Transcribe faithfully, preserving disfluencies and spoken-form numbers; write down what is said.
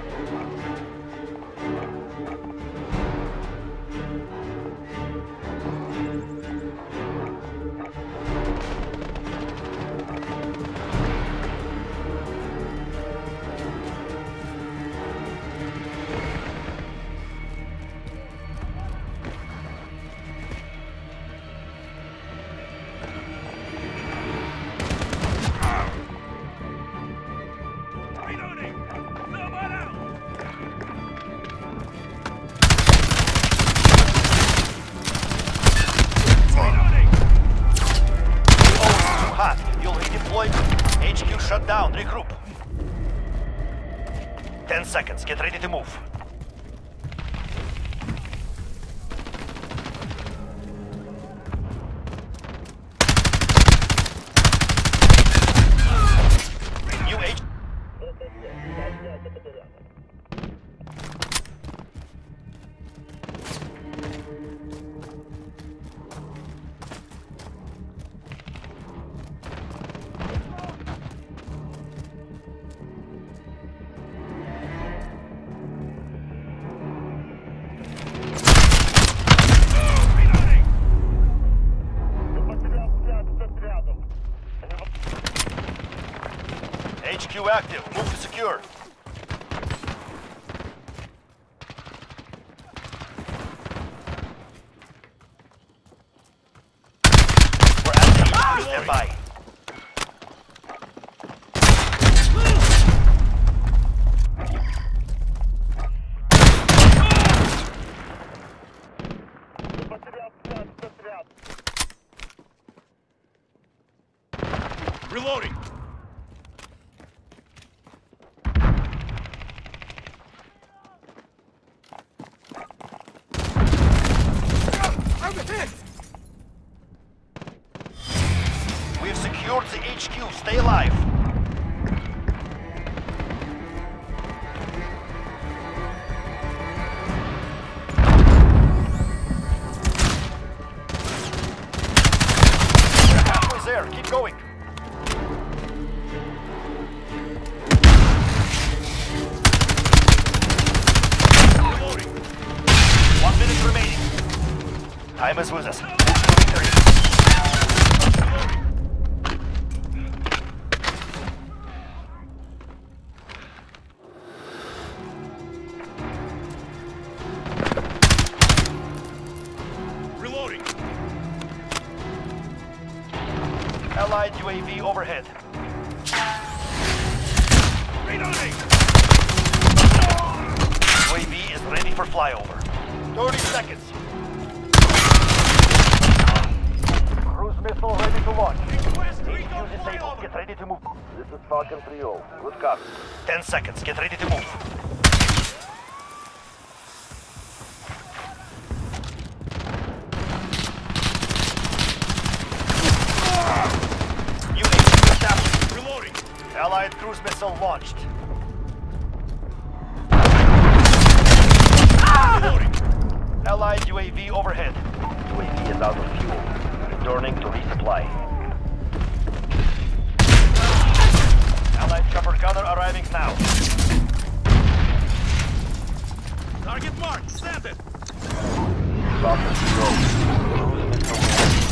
Shut down. Regroup. Ten seconds. Get ready to move. New H. H Q active. Move to secure. We're at the H Q. Stand by. Reloading. We've secured the H Q. Stay alive. You're halfway there. Keep going. Reloading. One minute remaining. Time is with us. Reloading. Allied U A V overhead. Reloading. U A V is ready for flyover. thirty seconds. Cruise missile ready to launch. Request H Q recon disabled. flyover. Get ready to move. This is Falcon three oh. Good copy. Ten seconds. Get ready to move. Unit established. Reloading. Allied cruise missile launched. Reloading. Allied U A V overhead. U A V is out of fuel. Returning to resupply. Allied chopper gunner arriving now. Target marked. Stand it. Falcon three oh. Cruise missile launched.